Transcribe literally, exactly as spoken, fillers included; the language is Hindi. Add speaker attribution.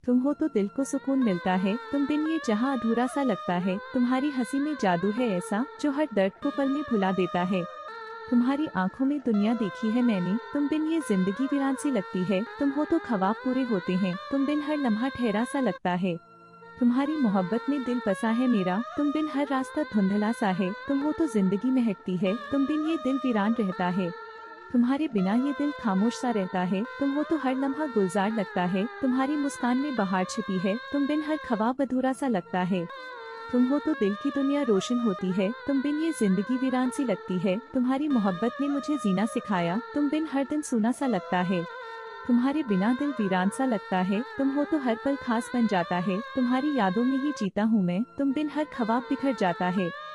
Speaker 1: तुम हो तो दिल को सुकून मिलता है, तुम बिन ये जहां अधूरा सा लगता है। तुम्हारी हंसी में जादू है ऐसा जो हर दर्द को पल में भुला देता है। तुम्हारी आंखों में दुनिया देखी है मैंने, तुम बिन ये जिंदगी वीरान सी लगती है। तुम हो तो ख्वाब पूरे होते हैं, तुम बिन हर लम्हा ठहरा सा लगता है। तुम्हारी मोहब्बत में दिल बसा है मेरा, तुम बिन हर रास्ता धुंधला सा है। तुम हो तो जिंदगी महकती है, तुम बिन ये दिल वीरान रहता है। तुम्हारे बिना ये दिल खामोश सा रहता है, तुम हो तो हर लम्हा गुलजार लगता है। तुम्हारी मुस्कान में बहार छिपी है, तुम बिन हर ख्वाब अधूरा सा लगता है। तुम हो तो दिल की दुनिया रोशन होती है, तुम बिन ये जिंदगी वीरान सी लगती है। तुम्हारी मोहब्बत ने मुझे जीना सिखाया, तुम बिन हर दिन सूना सा लगता है। तुम्हारे बिना दिल वीरान सा लगता है, तुम हो तो हर पल खास बन जाता है। तुम्हारी यादों में ही जीता हूँ मैं, तुम बिन हर ख्वाब बिखर जाता है।